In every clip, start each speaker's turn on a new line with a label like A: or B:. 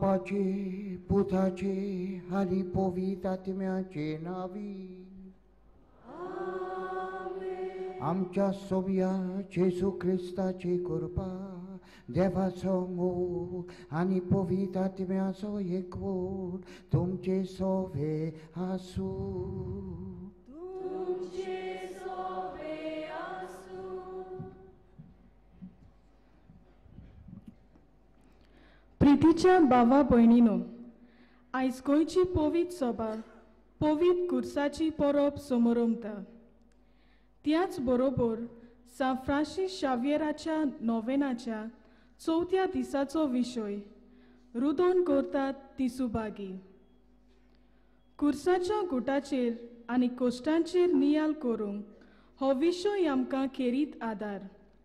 A: बापाचे पुताचे आनी पवित्र आत्म्याचे नावी आमच्या सोबिया जेजू क्रिस्ताची कृपा देवाचो मोग आनी पवित्र आत्म्याचो एकवट तुमचे सोवे आसू.
B: प्रितीच्या भावा भयणीनो, आयज गोंयची पवित्र सभा पवित्र कुर्साची परब समारंभता. त्याच बरोबर सा फ्रांसीस शावियराच्या नोवेनाच्या 4थ्या दिसाचो विशय रुदोन करतात ती सुभागी. कुर्साच्या गुटाचेर आनी कोश्टांचेर नियाल करूंक हो विशय आमकां खेरीत आदार.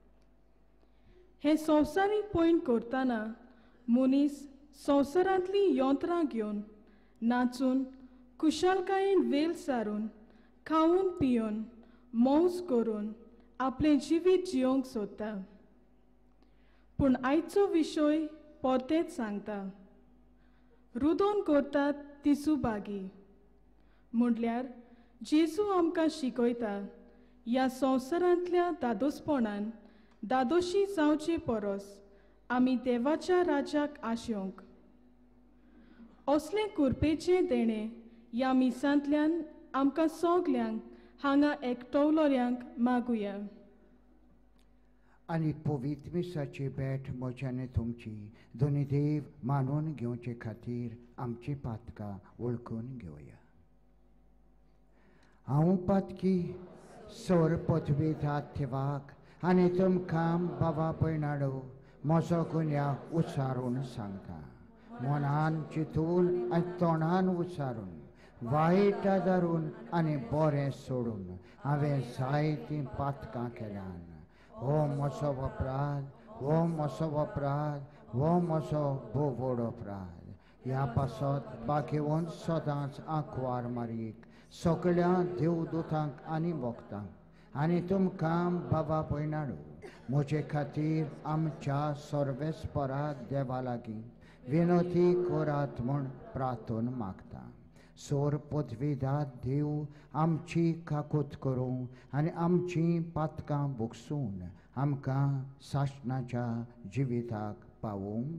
B: हे संवसारी पॉयंट करतना मनीस संवसारांतली यंत्रां घेवन नाचून कुशळकायेन वेल सारून खावन पिवन मौज करून आपले जिवीत जियोंक सोदता. पूण आयचो विशय परतेच सांगता. रुदोन करतात ती सुभागी म्हटल्यार जेजू आमकां शिकयता ह्या संवसारांतल्या दादोसपणान दादोशी जावचे परस आमी देवाच्या राज्याक आशोवंक. असले कुरपेचे देणे ह्या मिसांतल्यान आमकां सगल्यांक हांगा एकटवलोल्यांक मागुया.
A: आनी पवित्र मिसाची भेट म्हज्यान तुमची दोनी देव मानून घेवचे खातीर आमची पातकां वळखून घेवया. हांव पातकी सर पदवीदार थेवाक आनी तुमकां बाबा पैनाडो म्हजो गुन्या उच्चारून सांगता. मनान चिंतून आनी तोंडान उच्चारून वायट धरून आनी बरें सोडून हांवें जायतीं पातकां केल्यान. हो म्हजो अपराध, हो म्हजो अपराध, हो म्हजो भोव व्हड अपराध. ह्या पासत बागेवन सदांच आंकवार मारीक सगळ्या देवदूतांक आनी भक्तांक आनी तुमकां बाबा पैनाडू म्हजे खातीर आमच्या सर्वेस्परा देवा लागीं विनोती करात म्हूण प्रार्थना मागता. सोर पदवीदार देव आमची काकूत करूं आनी आमची पातकां भोगसून आमकां सासणाच्या जिविताक पावूंक.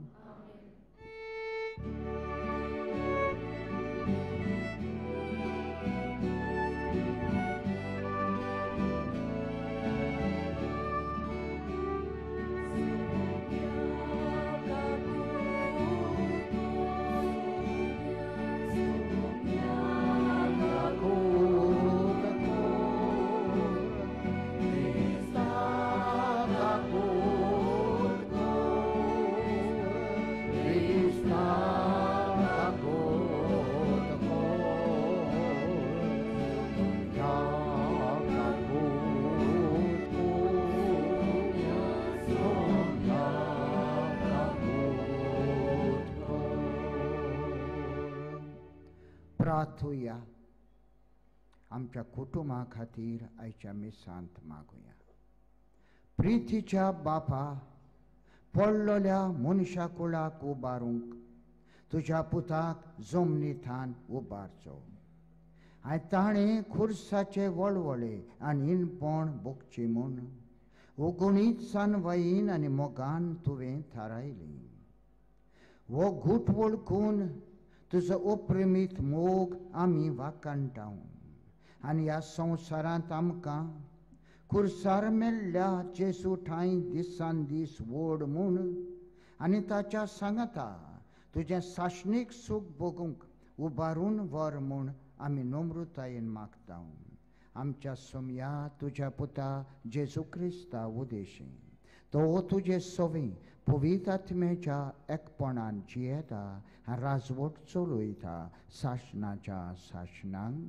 A: प्रार्थुया. आमच्या कुटुंबा खातीर आयच्या मिसांत मागुया. प्रितीच्या बापा पडलेल्या मनशा कुळाक उबारूंक तुज्या पुताक जमनींतल्यान उबारचो. आनी ताणें खुर्साचे वळवळे आनी इनपण भोगची म्हूण उगुणीत सानवाईन आनी मोगान तुवें थारायली. हो घूट वळखून तुजो अप्रेमीत मोग आमी वाकाणटाव आनी ह्या संवसारांत आमकां खुर्सार मेल्ल्या जेजू ठांय दिसान दीस व्हड म्हूण आनी ताच्या सांगाता तुजें साशणीक सूख भोगूंक उबारून व्हर म्हूण आमी नम्रतायेन मागता. आमच्या सोम्या तुज्या पुता जेजू क्रिस्ता उदेशी तो तुजे सोवी पवित्र आत्म्याच्या एकपणान जियेता आनी राजवट चलयता सासणाच्या सासणांक.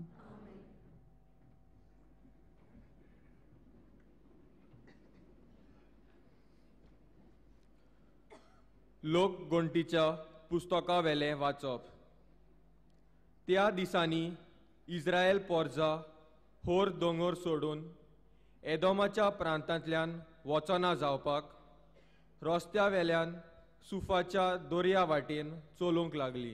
C: लोक गणतीच्या पुस्तका वेलें वाचप. त्या दिसांनी इस्रायल पोरजा होर दोंगर सोडून एदोमाच्या प्रांतांतल्यान वचना जावपाक रस्त्या वेल्यान सुफाच्या दोर्या वाटेन चलूंक लागली.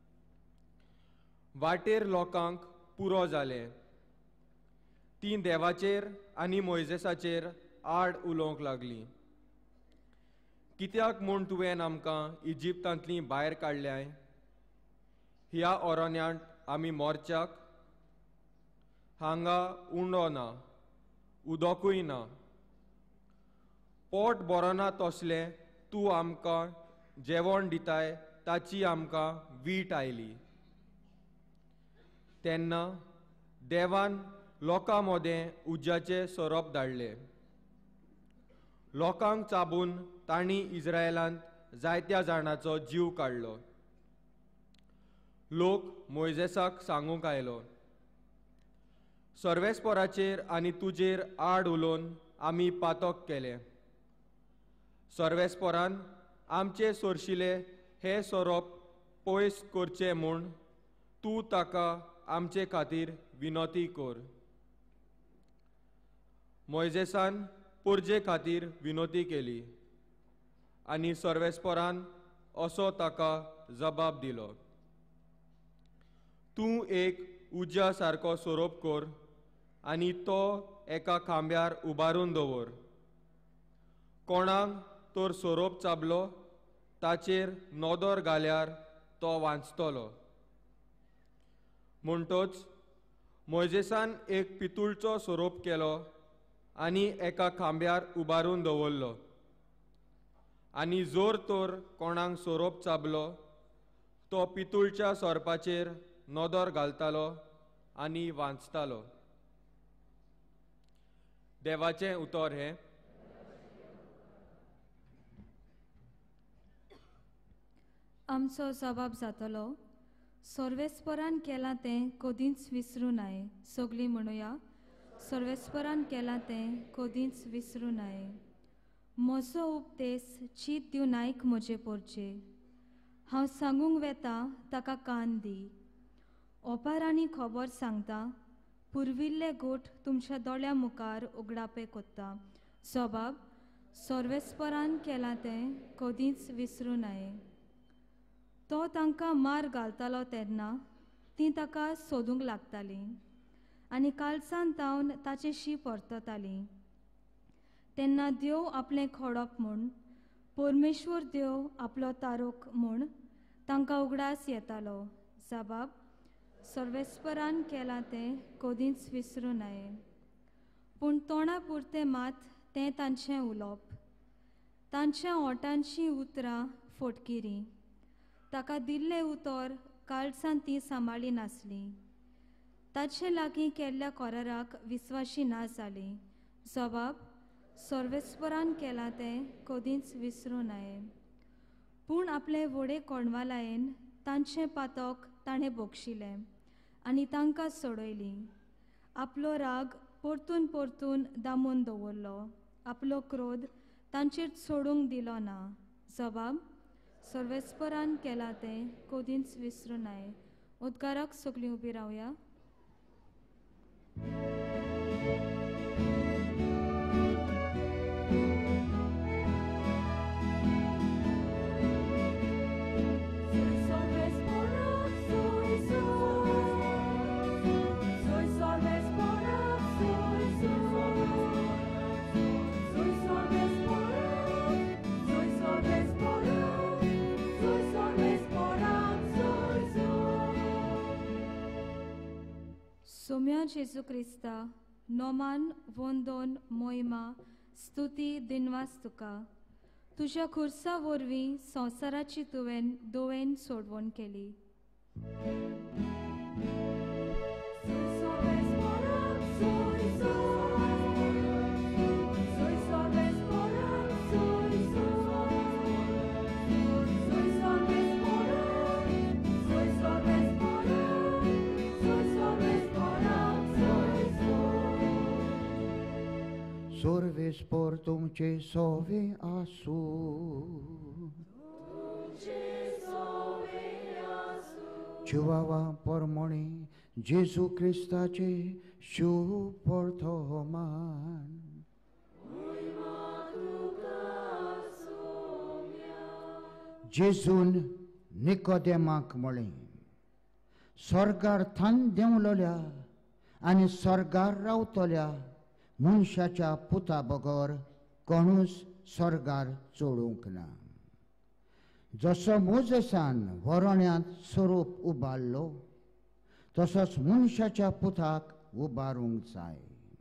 C: वाटेर लोकांक पुरो जाले. ती देवाचेर आनी मोइजेसाचेर आड उलोवंक लागली. कित्याक म्हूण तुवें आमकां इजिप्तांतली भायर काडल्याय? ह्या ओरोन्यांत आमी मोरच्याक? हांगा उंडो ना, उदकूय ना. पोट बरो ना तसलें तूं आमकां जेवण दिताय ताची आमकां वीट आयली. तेन्ना देवान लोकां मोदें उज्याचें सोरोप धाडलें. लोकांक चाबून तांणी इस्रायेलांत जायत्या जाणांचो जीव काडलो. लोक मोइजेसाक सांगूंक आयलो, सर्वेस्पराचेर आनी तुजेर आड उलोवन आमी पातक केलें. सर्वेस्परान आमचे सोरशिले हे सोरोप पयस करचें म्हूण तूं ताका आमचे खातीर विनोती कर. मोइजेसान पुर्जे खातीर विनोती केली आनी सर्वेस्परान असो ताका जबाब दिलो, तूं एक उज्या सारको सोरोप कर आनी तो एका खांब्यार उबारून दवर. कोणाक तर सोरोप चाबलो ताचेर नोदोर घाल्यार तो वांचतलो. म्हणटच मोइजेसान एक पितूळचो सोरोप केलो आनी एका खांब्यार उबारून दवरलो. आनी जोर तर कोणाक सोरोप चाबलो तो पितूळच्या सोरपाचेर नोदोर घालतालो आनी वांचतालो. देवाचें उतर हें.
D: आमचो जबाब जातलो, सर्वेस्परान केलां तें कदींच विसरूं नये. सगळीं म्हणुया, सर्वेस्परान केलां तें कदींच विसरूं नये. म्हजो उपदेश चीत दिव नायक म्हजे पोरचे. हांव सांगूंक वेता ताका कान दी. ओपारांनी खबर सांगता, पुर्विल्ले गोठ तुमच्या दोळ्या मुखार उगडापे कोत्ता. जबाब, सर्वेस्परान केलां तें कदींच विसरूं नये. तो तांकां मार घालतालो तेन्ना तीं ताका सोदूंक लागतालीं आनी काळजान तावन ताचेशी परततालीं. तेन्ना देव आपलें खोडप म्हूण, परमेश्वर देव आपलो तारोक म्हूण तांकां उगडास येतालो. जबाब, सर्वेस्परान केलां तें कदींच विसरूं नये. पूण तोंडा पुरतें मात तें तांचें उलोवप. तांच्या ओठांचीं उतरां फोटकिरीं. ताका दिल्लें उतर काळजान तीं सांबाळी नासलीं. ताचे लागीं केल्ल्या कोराराक विस्वाशी ना जालीं. जबाब, सर्वेस्परान केलां तें कदींच विसरूं नये. पूण आपले व्हडे कोणवालायेन तांचें पातक ताणें बोगशिलें आनी तांकां सोडयलीं. आपलो राग परतून परतून दामून दवरलो. आपलो क्रोध तांचेर सोडूंक दिलो ना. जबाब, सर्वेस्परान केलां तें कदींच विसरूं नये. उद्गाराक सगळीं उबीं रावया. सोम्या जेजू क्रिस्ता, नोमान वंदन मोहिमा स्तुती दिनवास तुका. तुज्या खुर्सा वरवीं संवसाराची तुवें दोवेन सोडवण केली.
A: सर्वेस्पर तुमचे सोवे आसू. जिवावा परमणे जेजू क्रिस्ताचे शुभ वर्तमान. जेजून निकोदेमाक म्हळें, स्वर्गार थान देंवलोल्या आनी स्वर्गार रावतल्या मनशाच्या पुता बगर कोणूच स्वर्गार चोडूंक ना. जसो मोजेसान वरोण्यांत स्वरूप उबारलो तसोच मनशाच्या पुताक उबारूंक जाय.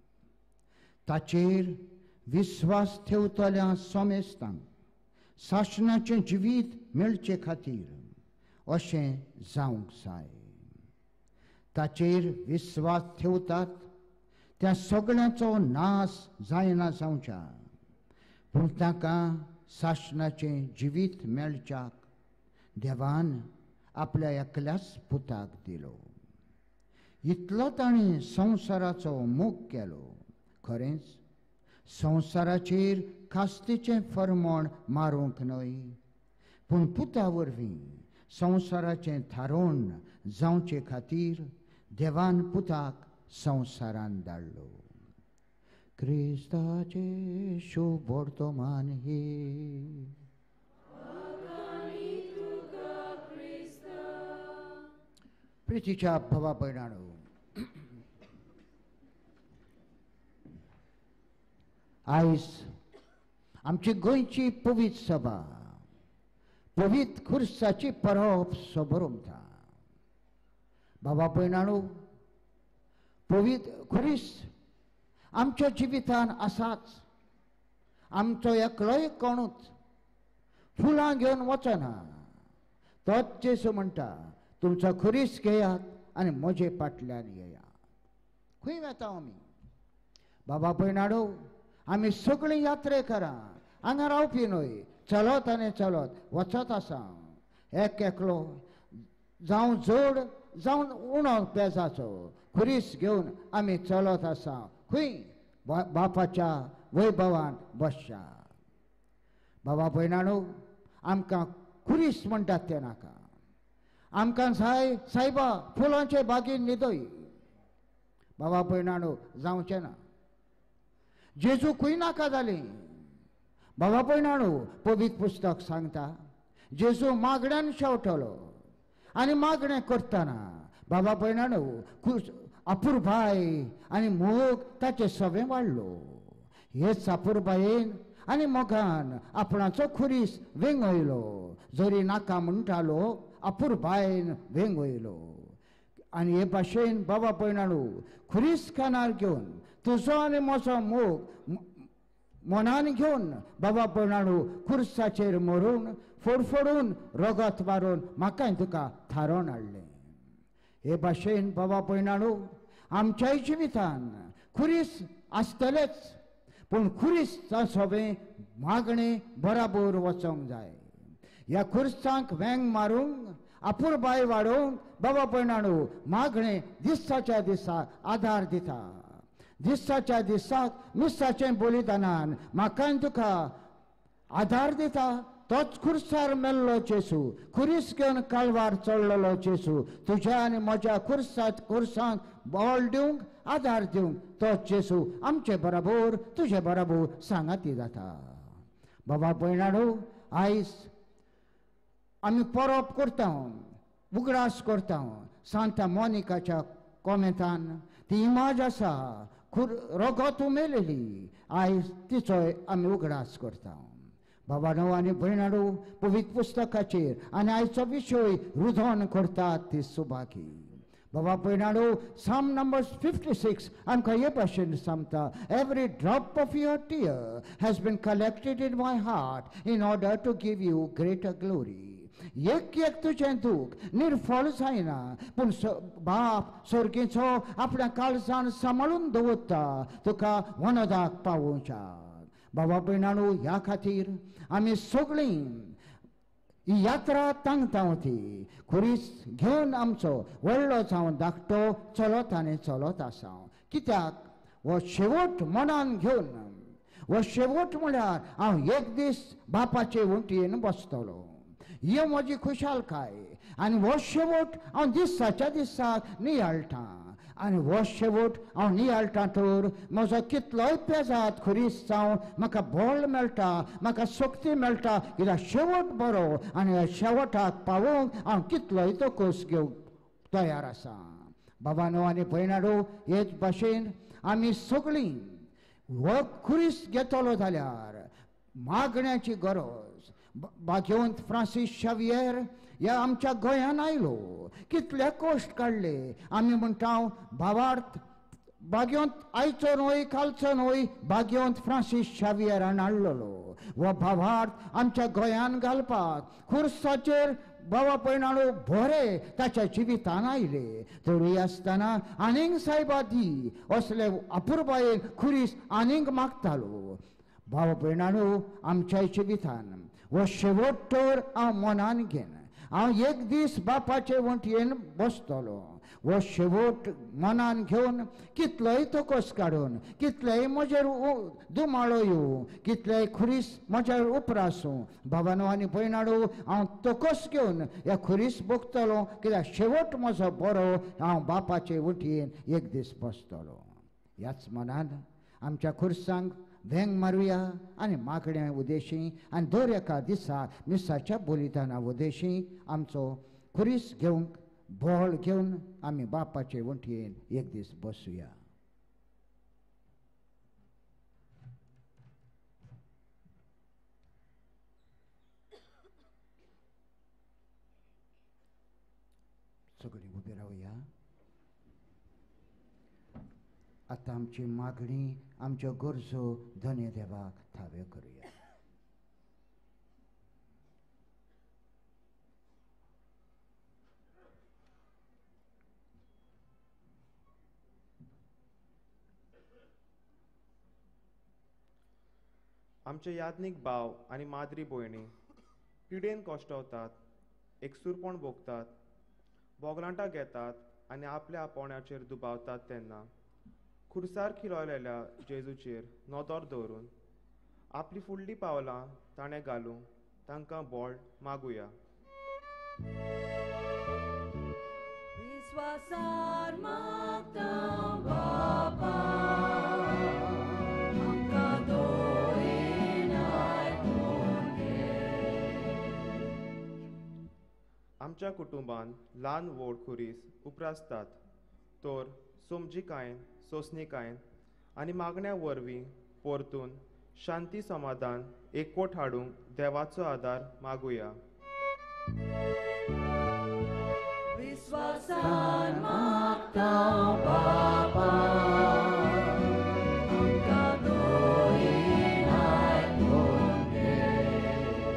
A: ताचेर विस्वास ठेवतल्या सोमेस्तांक शासनाचें जिवीत मेळचे खातीर अशें जावंक जाय. ताचेर विस्वास ठेवतात त्या सगळ्यांचो नाश जायना जावच्या, पूण ताका शासनाचें जिवीत मेळच्याक देवान आपल्या एकल्याच पुताक दिलो. इतलो ताणें संवसाराचो मोग केलो. खरेंच संवसाराचेर कास्तीचें फर्मोण मारूंक न्हय, पूण पुता वरवीं संवसाराचें थारोवन जावचे खातीर देवान पुताक संवसारान धाडलो. क्रिस्ताचे शुभ वर्तमान हे प्रितीच्या भावा भयणांनो, आयज आमची गोंयची पवित्र सभा पवित्र खुर्साची परब सोबरमता. भावा भयणांनो, पवित्र खुरीस आमच्या जिवितान आसाच. आमचो एकलोय कोणूच फुलां घेवन वचना. तोच जेसू म्हणटा, तुमचो खुरीस घेयात आनी म्हजे फाटल्यान येयात. खंय वता आमी? बाबा भयणांनो, आमी सगळीं यात्रेकारां हांगा रावपी न्हय, चलत आनी चलत वचत आसा. एक एकलो जावं जोड जावं उणो पेजाचो खुरीस घेवन आमी चलत आसा. खंय? बापाच्या वैभवान बसच्या. बाबा भयणांनो, आमकां खुरीस म्हणटात ते नाका. आमकां जाय सायबा फुलांचे बागेन न्हिदय. बाबा भयणांनो, जावचें ना. जेजू खंय नाका जालें. बाबा भयणांनो, पवित्र पुस्तक सांगता जेजू मागण्यान शेवटलो आनी मागणें करतना बाबा भयणांनो अपुरबाय आनी मोग ताचे सवें वाडलो. हेच अपुरबायेन आनी मोगान आपणाचो खुरीस वेंगयलो. जरी नाका म्हणटालो अपुरबायेन वेंगयलो. आनी हे भाशेन बाबा भयणांनो, खुरीस कानार घेवन तुजो आनी म्हजो मोग मनान घेवन बाबा भयणांनो खुर्साचेर मरून फोडफोडून रगत मारून म्हाकाय तुका थारोवन हाडलें. हे भाशेन बाबा भयणांनो, आमच्याय जिवितान खुरीस आसतलेच, पूण खुरीस सवें मागणें बराबर वचोंक जाय. ह्या खुर्सांक वेंग मारूंक अपुरबाय वाडोवंक बाबा भयणांनो मागणें दिसाच्या दिसाक आदार दिता. दिसाच्या दिसाक मिसाचें बलिदानान म्हाकाय तुका आदार दिता. तोच खुर्सार मेल्लो जेसू, खुरीस घेवन काळवार चडलेलो जेसू तुज्या आनी म्हज्या खुर्सांक बोल दिवंक आदार दिवंक तोच जेसू आमचे बराबर तुजे बराबर सांगाती जाता. बाबा भयणांनो, आयज आमी परब करता, उगडास करता. सांता मोनिकाच्या कोमेतान ती इमाज आसा रगत उमेलेली. आयज तिचोय आमी उगडास करता. बाबानो आनी भयणांनो, पवित्र पुस्तकाचेर आनी आयचो विशय रुजोन करतात ती सुभागी. बाबा भयणांनो, साम नंबर 56 आमकां हे भाशेन सांगता, every drop of your tear has been collected in my heart in order to give you greater glory. एक एक तुजें दूख निर्फळ जायना, पूण बाप सर्गेचो आपल्या काळजान सांबाळून दवरता तुका वनदाक पावोवच्या. बाबा भयणांनो, ह्या खातीर आमी सगळीं ही यात्रा तांगता ती खुरीस घेवन आमचो व्हडलो जावन धाकटो चलत आनी चलत आसा. कित्याक हो शेवट मनान घेवन, हो शेवट म्हळ्यार हांव एक दीस बापाचे वंटयेन बसतलो, ही म्हजी खुशालकाय. आनी हो शेवट हांव दिसाच्या दिसाक नियाळटा. आनी हो शेवट हांव नियाळटा तर म्हजो कितलोय पेजात खुरीस जावं म्हाका बळ मेळटा, म्हाका शक्ती मेळटा, कित्याक शेवट बरो आनी ह्या शेवटाक पावूंक हांव कितलोय तो कोस घेवंक तयार आसा. बाबानो आनी भयणाडो, हेच भाशेन आमी सगळीं हो खुरीस घेतलो जाल्यार मागण्याची गरज. भाग्यवंत फ्रांसीस शावियर ह्या आमच्या गोंयान आयलो, कितले कोश्ट काडले. आमी म्हणटा भावार्थ भाग्यवंत आयचो न्हय कालचो न्हय, भाग्यवंत फ्रांसीस शावियरान हाडलेलो. हो भावार्थ आमच्या गोंयान घालपाक खुर्साचेर बाबा पयणालो बरे ताच्या जिवितान आयले. तरी आसतना आनीक सायबा दी असले अपुरबायेन खुरीस आनीक मागतालो. बाबा पयणालो आमच्या जिवितान हो शेवट तर हांव मनान घेन. हांव एक दीस बापाचे वंटयेन बसतलो. हो शेवट मनान घेवन कितलोय तोकोस काडून, कितलेय म्हजेर दुमाळो येवं, कितलेय खुरीस म्हज्यार उपरासूं, बाबानो आनी भयणाडो, हांव तोकोस घेवन ह्या खुरीस भोगतलो. कित्याक शेवट म्हजो बरो, हांव बापाचे वंटयेन एक दीस बसतलो. ह्याच मनान आमच्या खुर्सांक वेंग मारुया आनी मागण्या उदेशी आनी दर एका दिसा मिसाच्या बलिदाना उदेशी आमचो खुरीस घेवंक बळ घेवन आमी बापाचे वंटयेन एक दीस बसुया. सगळीं उबी रावया. आतां आमची मागणी, आमच्यो गरजो धन्य देवाक थावे करुया.
E: आमचे याज्ञीक भाव आनी माद्री भयणी पिडेन कोश्टवतात, एकसुरपण भोगतात, बोगलांटां घेतात आनी आपल्या आपोवण्याचेर दुबावतात तेन्ना खुर्सार खिलोलेल्या जेजूचेर नदर दवरून आपली फुडलीं पावलां ताणें घालूंक तांकां बळ मागुया.
F: विस्वासार मागता बापा, आमकां दोळेन आयकून घे.
E: आमच्या कुटुंबान ल्हान व्हड खुरीस उप्रासतात, तर समजीकायेन, सोंसणीकायेन आनी मागण्या वरवीं परतून शांती समाधान एकवट हाडूंक देवाचो आदार मागुया.
F: विस्वासान मागता बापा, आमकां दोळेन आयकून घे.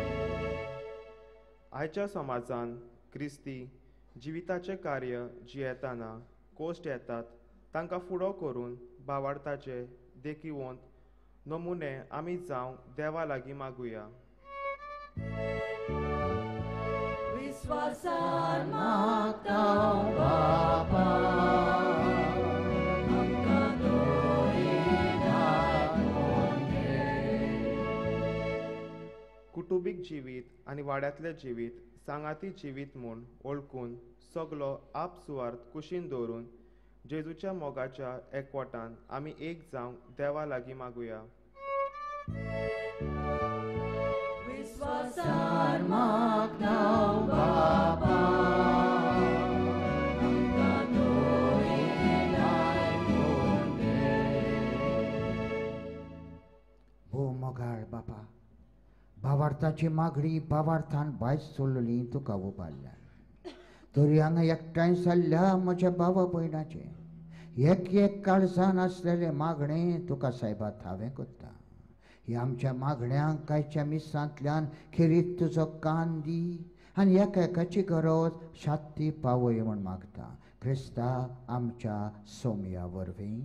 E: आयच्या समाजान क्रिस्ती जिविताचें कार्य जियेताना कोश्ट येतात तांकां फुडो करून भावार्थाचे देखीवंत नमुने आमी जावंक देवा लागीं मागुया.
F: विस्वासान मागता बापा, आमकां दोळेन आयकून घे.
E: कुटुंबीक जिवीत आनी वाड्यांतलें जिवीत सांगाती जिवीत म्हूण ओळखून सगलो आपसुवार्थ कुशीन दवरून जेजूच्या मोगाच्या एकवटान आमी एक जावंक देवा लागीं मागुया.
F: विस्वासान मागता बापा, आमकां दोळेन आयकून घे.
A: हो मोगाळ बापा, भावार्थाची मागणी भावार्थान भायर सोडली तुका उबारल्या. तरी हांगा एकठांय जाल्ल्या म्हज्या भावा भयणाचे एक एक काळजान आसलेले मागणे तुका सायबा थावें करता. ही आमच्या मागण्यांक कांयच्या मिसांतल्यान खेरीत तुजो कान दी आनी एका एकाची गरज शांती पावय म्हूण मागता. क्रिस्ता आमच्या सोमया वरवीं.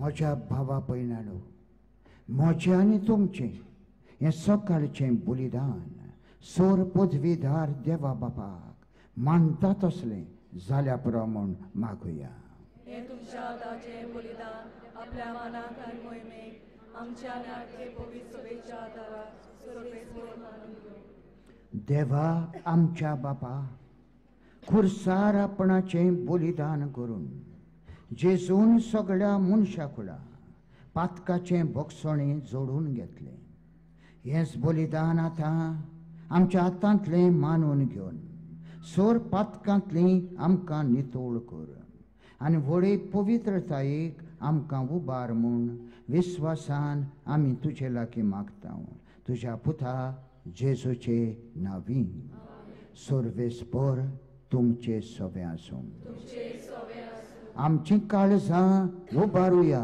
A: म्हज्या भावा भयणांनो, म्हजें आनी तुमचें हें सकाळचें बलिदान सोर पदवीदार देवा बापाक मानता तसलें जाल्या पुरो म्हूण मागुया.
G: हे तुमच्या आतांचें बलिदान आपल्या मनाक आनी मोहिमेक आमच्या नाटके पवित्र सभेच्या आदाराक सर्वेस्वर मानून घेवं.
A: देवा आमच्या बापा, खुर्सार आपणाचें बलिदान करून जेजून सगळ्या मनशाकुळा पातकाचें भोगसणें जोडून घेतलें. हेंच बलिदान आतां आमच्या हातांतलें मानून घेवन सोर पातकांतलीं आमकां नितोळ कर आनी व्हडे पवित्रतायेक आमकां उबार म्हूण विस्वासान आमी तुजे लागीं मागता. तुज्या पुता जेजूचे नांवी. सर्वेस्पर तुमचे सवे आसूं. आमची काळजां उबारुया.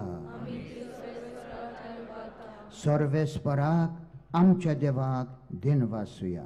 A: सर्वेस्पराक आमच्या देवाक दिनवासुया.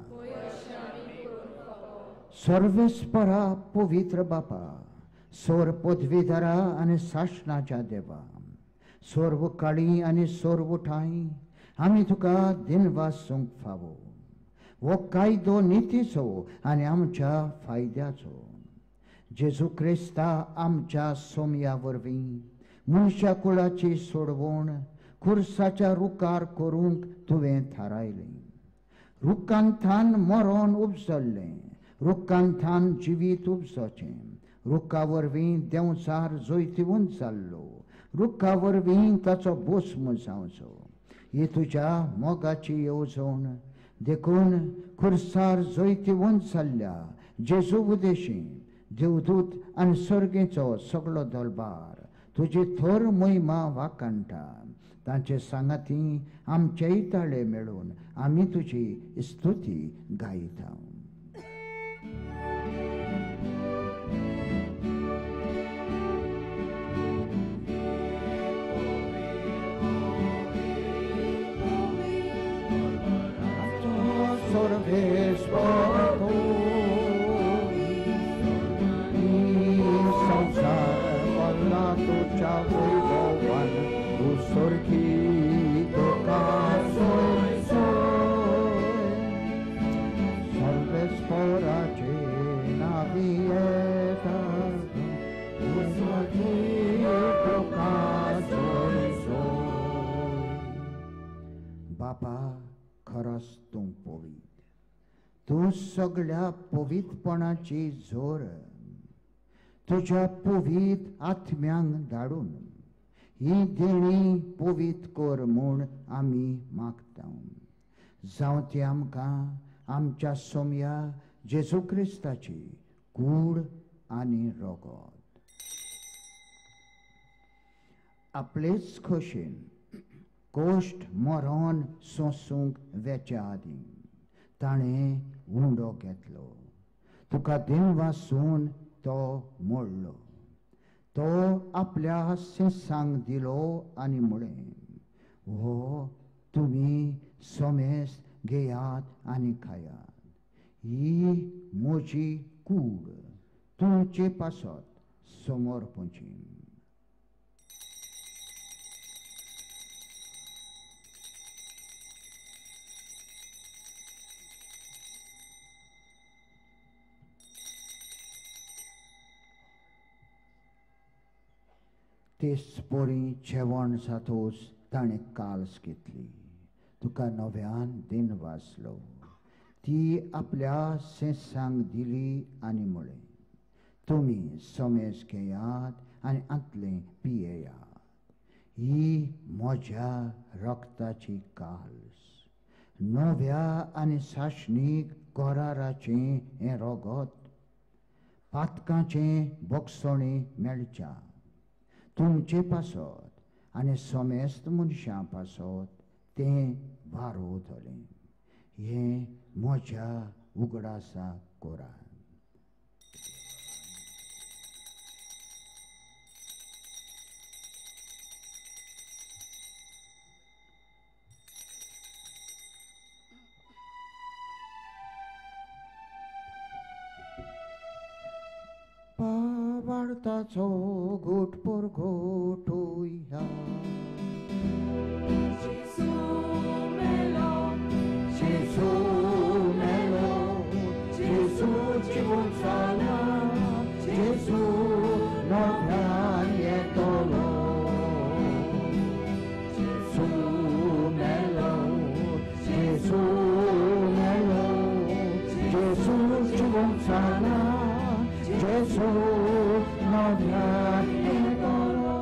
A: सर्वेस्परा पवित्र बापा, सोर पदवीधरा आनी शासनाच्या देवा, सर्व काळी आनी सर्व ठाई आमी तुका दिनवासूंक फावो. हो कायदो नितीचो आनी आमच्या फायद्याचो. जेजू क्रिस्ता आमच्या सोमया वरवीं मनशा कुळाची सोडवण खुर्साच्या रुखार करूंक तुवें थारायलें. रुखांथान मरण उपजल्लें, रुखांथान जिवीत उपजचें. रुखा वरवीं देंवचार जैतिवंत जाल्लो, रुखा वरवीं ताचो भस्म जावचो. ही तुज्या मोगाची येवजण देखून खुर्सार जैतिवंत जाल्ल्या जेजू उदेशीं देवदूत आनी सर्गेचो सगळो दरबार तुजी थोर मोहिमा वाकांटा. तांचे सांगाती आमचेय ताळे मेळून आमी तुजी स्तुती गायता. Sorvesper संसार वरना तुझ्या वैभवान उसर्गीत का सोय सोय. सर्वेस्पराचे नावी येतात उसर्गीत का सोय सोय. बापा, खरंच तूं पवित्र. तूं सगळ्या पवित्रपणाची जोर तुझ्या पवित्र आत्म्यांक धाडून ही देणी पवित्र कर म्हूण आमी मागता. जावं ती आमकां आमच्या सोमया जेजू क्रिस्ताची कूड आनी रगत. आपलेच खोशेन कोश्ट मरण सोंसूंक वेच्या आदीं ताणें उंडो घेतलो. तुका दिनवासून तो मोडलो. तो आपल्या सेसांक दिलो आनी म्हळें, हो तुमी सोमेस घेयात आनी खायात. ही म्हजी कूड तुमचे पासत समोर पोंची. तेच पोरी जेवण जातोच ताणें काल्स घेतली. तुका नव्यान दिन वाचलो. ती आपल्या सेसांक दिली आनी म्हळें, तुमी समेज घेयात आनी आंतलें पियेयात. ही म्हज्या रक्ताची काल्स, नव्या आनी शासनीक कराराचें हें रगत. पातकाचें भोगसणें मेळच्या तुमचे पासत आनी समेस्त मनशां पासत तें बारोतलें. हें म्हज्या उगडासा कोरात. पावाडताचो घोट पर घोटूय या
G: Gesù melo,
A: Gesù melo Gesù जीवन साला Gesù नव्या येतलो Gesù melo Gesù melo Gesù जीवन साला Gesù नव्या येतलो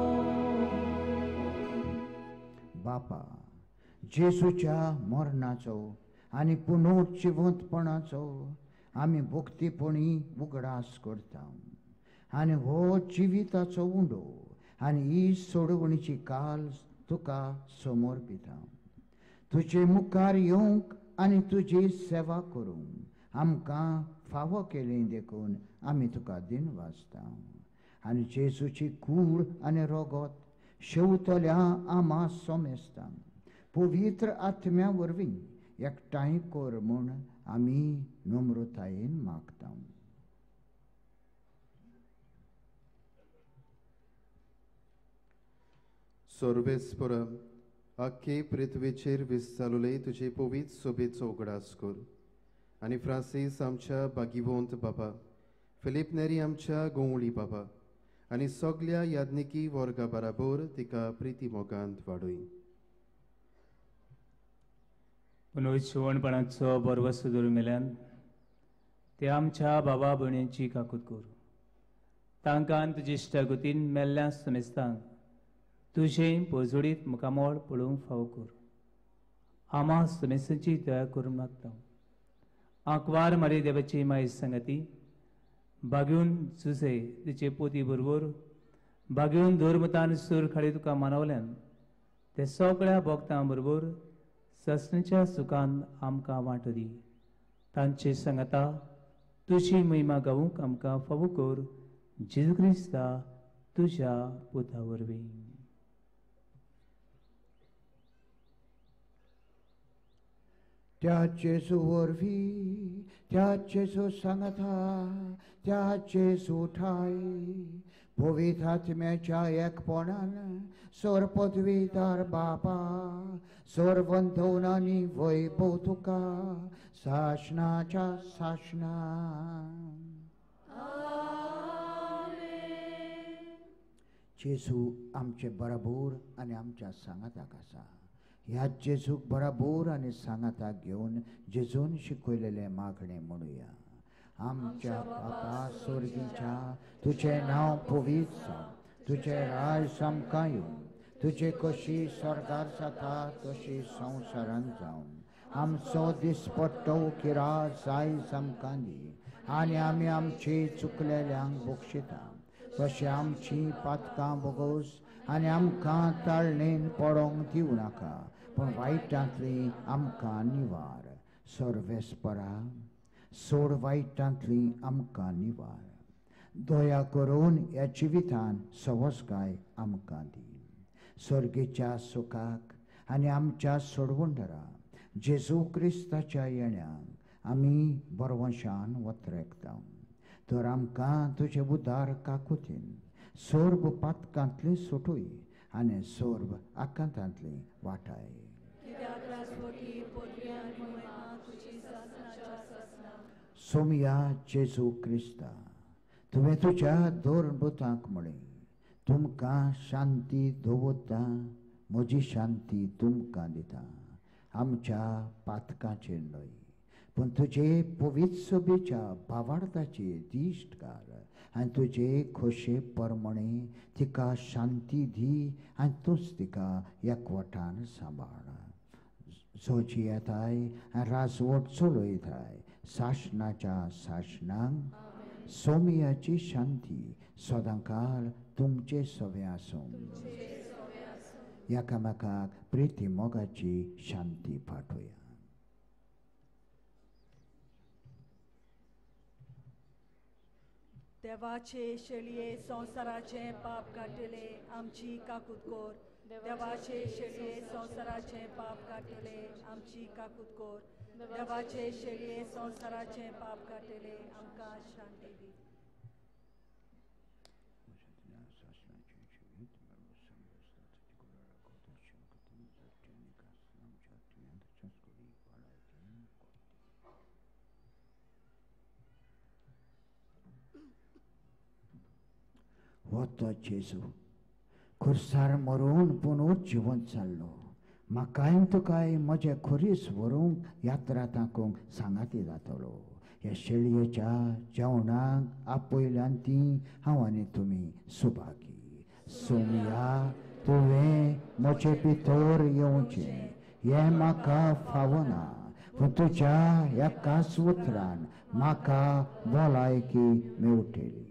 A: बापा जेसूच्या मरणाचो आनी पुनरुज्जीवंतपणाचो आमी भक्तीपणी उगडास करता आनी हो जिविताचो उंडो आनी ही सोडवणीची काल तुका समर्पिता तुजे मुखार येवंक आनी तुजी सेवा करूंक आमकां फावो केलें देखून आमी तुका दिन वाजता आनी जेसूची कूड आनी रगत शेवतल्या आमा सोमेस्ता पवित्र आत्म्या वरवीं एकठांय कर म्हूण आमी नम्रतायेन मागता
H: सर्वेस्पर आख्खे पृथ्वीचेर विस्तारले तुजे पवित्र सोबेचो उगडास कर आनी फ्रांसीस आमच्या बागिवंत बाबा फिलीप नेरी आमच्या गोवळी बाबा आनी सगल्या याज्ञिकी वर्गा बराबर तिका प्रिती मोगांत वाडय
I: पुनरुज्जीवनपणाचो बरवस्त दरम्यान ते आमच्या बाबा भयणींची काकूत कर तांकां तुजे इश्टागतीन मेल्ल्या समेस्तांक तुजें पोजोडीत मुखामोळ पळोवंक फावो कर आमा समेस्तांची दया करून मागता आंकवार मारी देवाची माय संगती बागून जुसे तिचे पोती बरोबर बागून धर्मतान सूर खाडी तुका मानवल्यान ते सगळ्या भक्तां बरोबर ससणेच्या सुखान आमकां वांटो दी तांचे सांगता तुजी महिमा गावूंक आमकां फावो कर जेजू क्रिस्ता तुज्या पुता वरवीं
A: त्या जेजू वरवीं त्या जेजू सांगता त्या जेजू ठाई पवित्र आत्म्याच्या एकपणान सोर पदवीदार बाबा सोर वंदवनांनी वैभव तुका शासनाच्या शासना जेजू आमचे बराबर आनी आमच्या सांगाताक आसा ह्या जेजूक बराबर आनी सांगाताक घेवन जेजून शिकयलेले मागणे म्हणुया आमच्या बापा स्वर्गीच्या तुझे नांव पवित्र जावं तुझे राज आमकां येवं तुजे कशी स्वर्गार जाता तशी संवसारांत जावं आमचो दिसपट्टो किरास आयज आमकां दी आनी आमी आमची चुकलेल्यांक बक्षिता तशी आमची पातकां बोगोस आनी आमकां ताळणेन पडोंक दिवं नाका पूण वायटांतली आमकां निवार सर्वेस्परा सोड वायटांतली आमकां निवार दया करून ह्या जिवितान सवस्काय आमकां दी सर्गेच्या सुखाक आनी आमच्या सोडवंडरा जेजू क्रिस्ताच्या येण्याक आमी बरवशान वत्रेकता तर आमकां तुजे उदार काकुतीन सोर्ब पातकांतली सुटूय आनी सोर्ब आकांतांतली वाटाय
G: कित्याक राजवटी पदवी आनी महिमा तुजी शासनाच्या शासना
A: सोमया जेजू क्रिस्ता तुवें तुज्या दोरभुतांक म्हळें तुमकां शांती दवरता म्हजी शांती तुमकां दिता आमच्या पातकांचेर न्हय पूण तुजे पवित्र सभेच्या भावार्थाचेर दिश्ट घाल आनी तुजे खोशे परमणे तिका शांती दी आनी तूंच तिका एकवटान सांबाळ जोची येताय आनी राजवट चलयताय शासनाच्या शासनांक सोमयाची शांती सदांकाल तुमचे सवे आसूं एकामेकाक प्रिती मोगाची शांती पाठोया
G: देवाचे शेळये संवसाराचे पाप काटिले आमची काकूत कोर देवाचे शेळये संवसाराचे पाप काटिले आमची काकूत कोर देवाचे शेळये संवसाराचे पाप काटिले आमकां शांती दी
A: हो तो जेजू खुर्सार मरून पुनूच जिवन चाललो म्हाकाय तुकाय म्हजे खुरीस व्हरूंक यात्रा ताकूंक सांगाती जातलो ह्या शेळयेच्या जेवणाक आपयल्यान ती हांव आनी तुमी सुभागी सोमया तुवें म्हजे भितर येवचें हें म्हाका फावना पूण तुज्या एकाच उतरान म्हाका भलायकी मेवटली.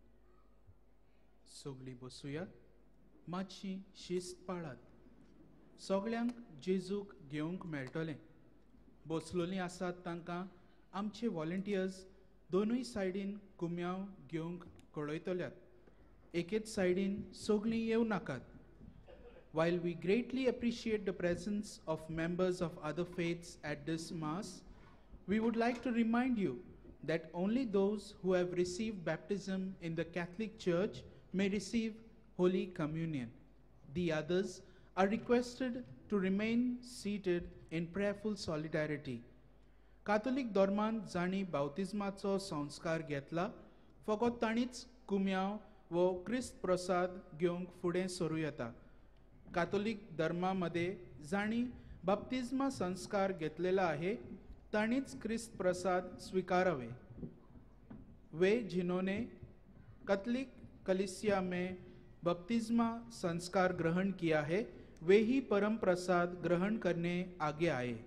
J: सगळीं बसुया मातशी शिस्त पाळात. सगळ्यांक जेजूक घेवंक मेळटलें. बसलोलीं आसात तांकां आमचे व्हॉलंटियर्स दोनूय सायडीन कुम्यांव घेवंक कळयतल्यात. एकेच सायडीन सगळीं येवं नाकात. While we greatly appreciate the presence of members of other faiths at this Mass, we would like to remind you that only those who have received baptism in the Catholic Church may receive Holy Communion. The others are requested to remain seated in prayerful solidarity. Catholic धर्मान जाणी बावतिजमाचो संस्कार घेतला फकत ताणीच कुम्यांव वो क्रिस्त प्रसाद घेवंक फुडें सरूं येता. Catholic धर्मामध्ये जाणी बाप्तिस्मा संस्कार घेतलेला आहे ताणीच ख्रिस्त प्रसाद स्वीकारावे. वे जिन्होंने कैथोलिक कलीसिया में बपतिस्मा संस्कार ग्रहण किया है वे ही परम प्रसाद ग्रहण करने आगे आए.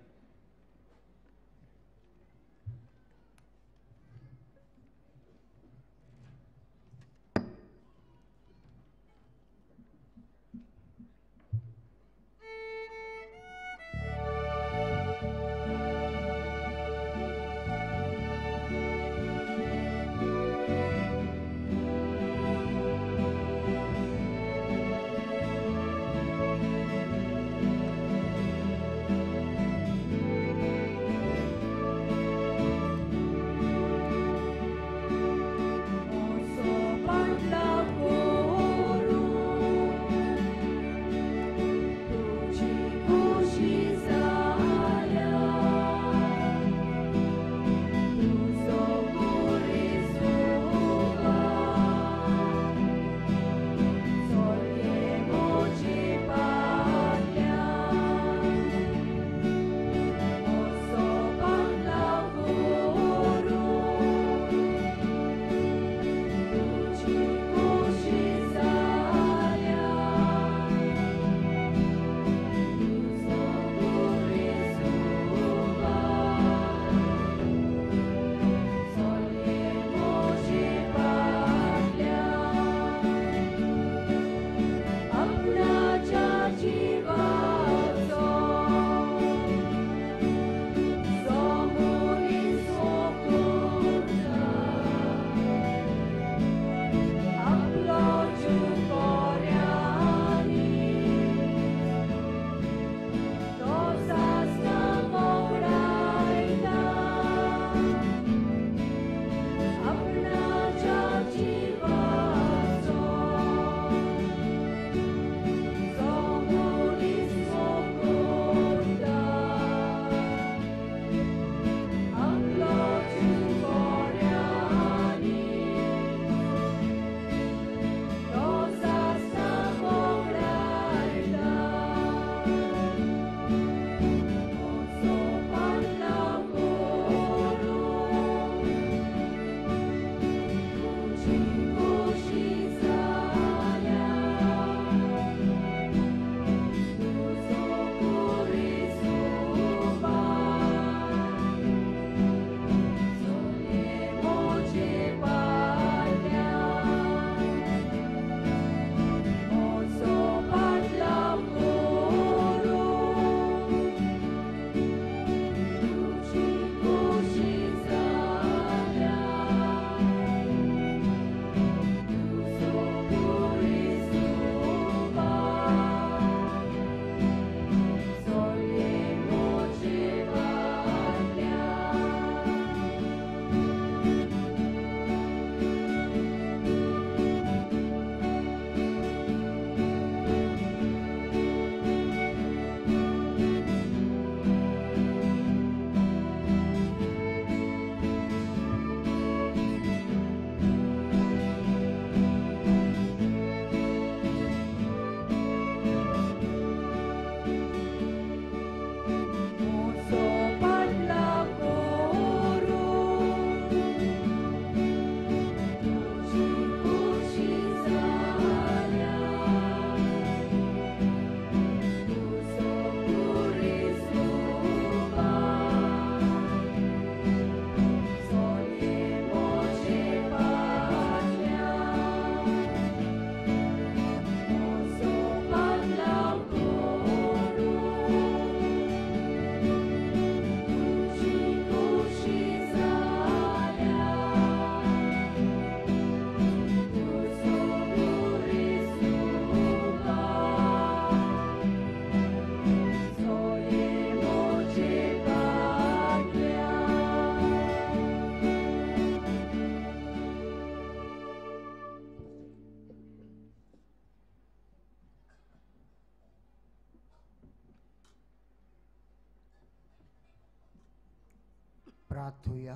A: प्रार्थुया.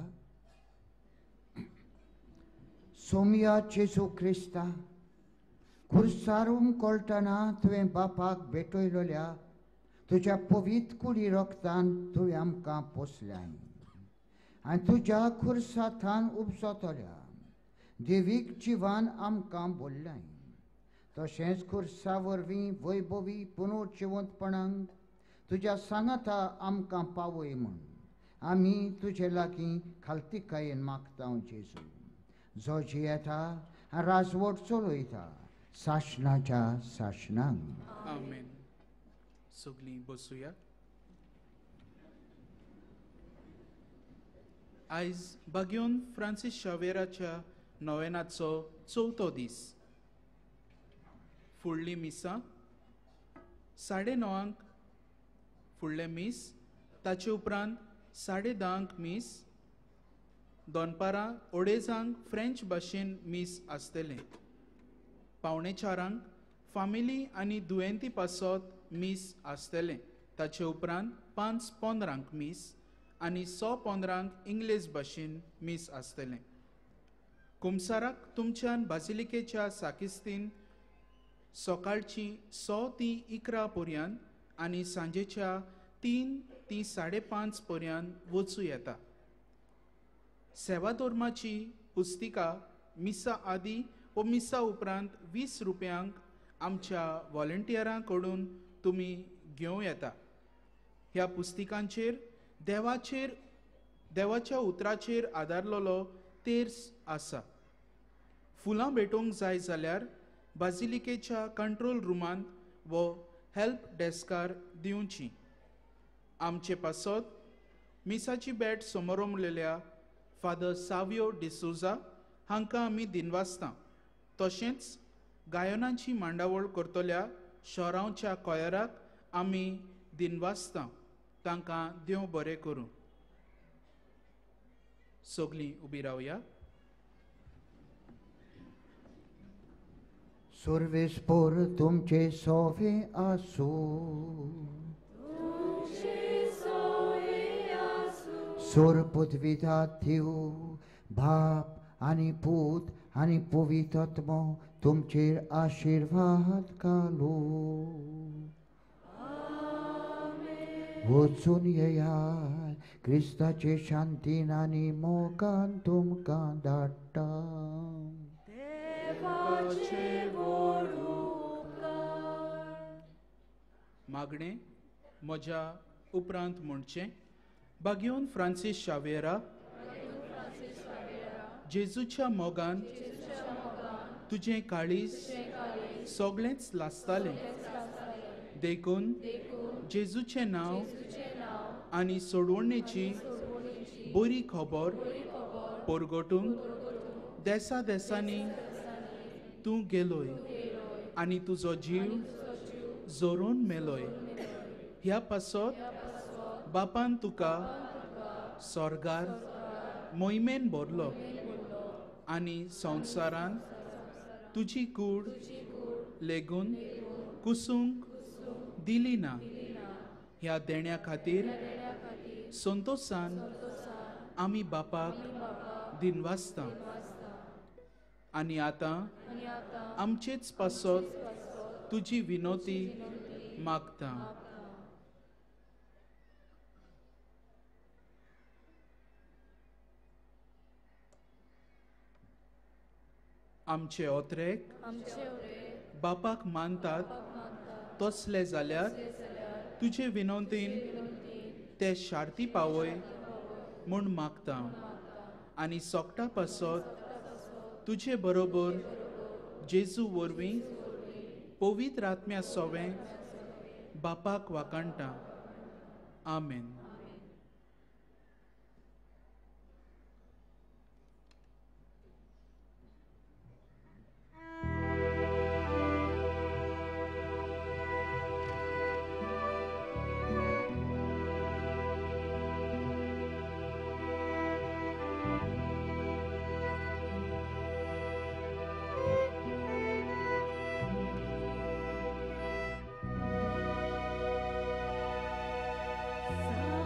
A: सोमया जेजू क्रिस्ता खुर्सारून कोळटना तुवें बापाक भेटयलोल्या तुज्या पवित्र कुडी रोगतान तुवें आमकां पोसल्याय आनी तुज्या खुर्साथान उपजतल्या देवीक जिवान आमकां बोल्ल्याय. तशेंच खुर्सा वरवीं वैभवी पुनर्जिवंतपणांक तुज्या सांगाता आमकां पावय म्हूण आमी तुजे लागीं खालतिकायेन मागता जेजू, जो जियेता आनी राजवट चलयता साशनाच्या साशनांक.
J: आमेन. सगलीं बसुया. आयज बागयोन फ्रांसीस शावेराच्या नोवेनाचो 4थो दीस. फुडली मिसा 9:30 फुडले मीस, ताचे उपरांत 10:30 मीस, दनपारां 2:30 फ्रेंच भाशेन मीस आसतलें. 3:45 फामिली आनी दुयेंती पासत मीस आसतलें. ताचे उपरांत 5:15 मीस आनी 6:15 इंग्लीश भाशेन मीस आसतलें. कुमसाराक तुमच्यान बाजिलिकेच्या साकिस्तीन सकाळची 6 ती 11 पर्यंत आनी सांजेच्या 3 ती 5:30 पर्यंत वचूं येता. सेवा धर्माची पुस्तिका मिसा आदी व मिसा उपरांत 20 रुपयांक आमच्या व्हॉलंटियरां कडून तुमी घेवं येता. ह्या पुस्तिकांचेर देवाच्या उतराचेर आदारलेलो तेर्स आसा. फुलां भेटोवंक जाय जाल्यार बाजिलिकेच्या कंट्रोल रुमांत व हेल्प डेस्कार दिवची. आमचे पासत मिसाची बॅट समोरमलेल्या फादर सावियो डिसोजा हांकां आमी दिनवासता. तशेंच गायनाची मांडावळ करतल्या शोरांवच्या कोयराक आमी दिनवासता. तांकां देव बरें करूं. सगलीं उबी रावया.
A: सर्वेस्पर तुमचे सोवे आसूं. सोर पदवीदार देव बाप आनी पूत आनी पवित्र आत्मो तुमचेर आशिर्वाद घालूं. वचून येयात. क्रिस्ताचे शांतीन आनी मोगान तुमकां धाडटा.
J: मागणें म्हज्या उपरांत म्हणचें. बागयोन फ्रांसीस शावेरा जेजूच्या मोगान तुजें काळीज सगळेंच लासतालें. देखून जेजूचें नांव आनी सोडवणेची बरी खबर परगटूंक देसा देसांनी तूं गेलोय आनी तुजो जीव जोरून मेलोय. ह्या पासत बापान तुका स्वर्गार मोहिमेन भरलो आनी संवसारान तुजी कूड लेगून कुसूंक दिली ना. ह्या देण्या खातीर संतोशान आमी बापाक दिनवासता. आनी आतां आमचेच पासत तुजी विनोती मागता. आमचे ओत्रेक बापाक मानतात तसले जाल्यार तुजे विनोंतीन ते शार्ती पावय म्हूण मागता. आनी सोगटा पासत तुजे बरोबर जेजू वरवीं पवित्र आत्म्या सोवें बापाक वाकाणटा. आमेन.
G: सा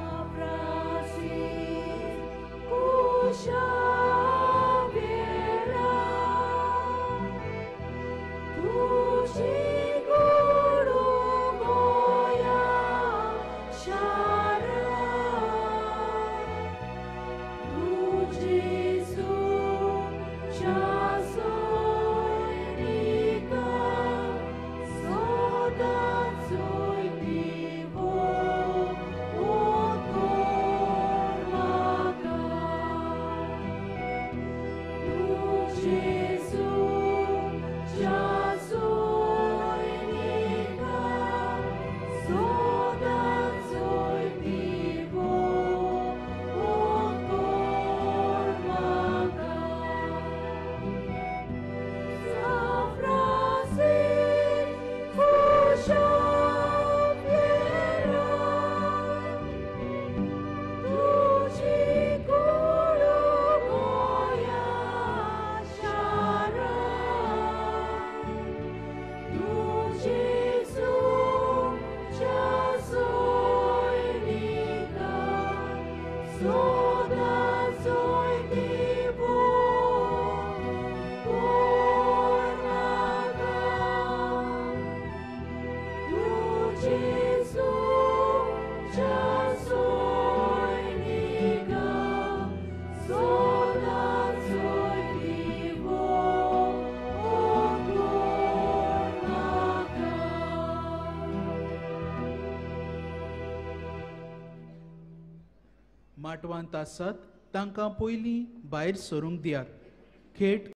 J: माटवांत आसात तांकां पयलीं भायर सरूंक दियात. खेट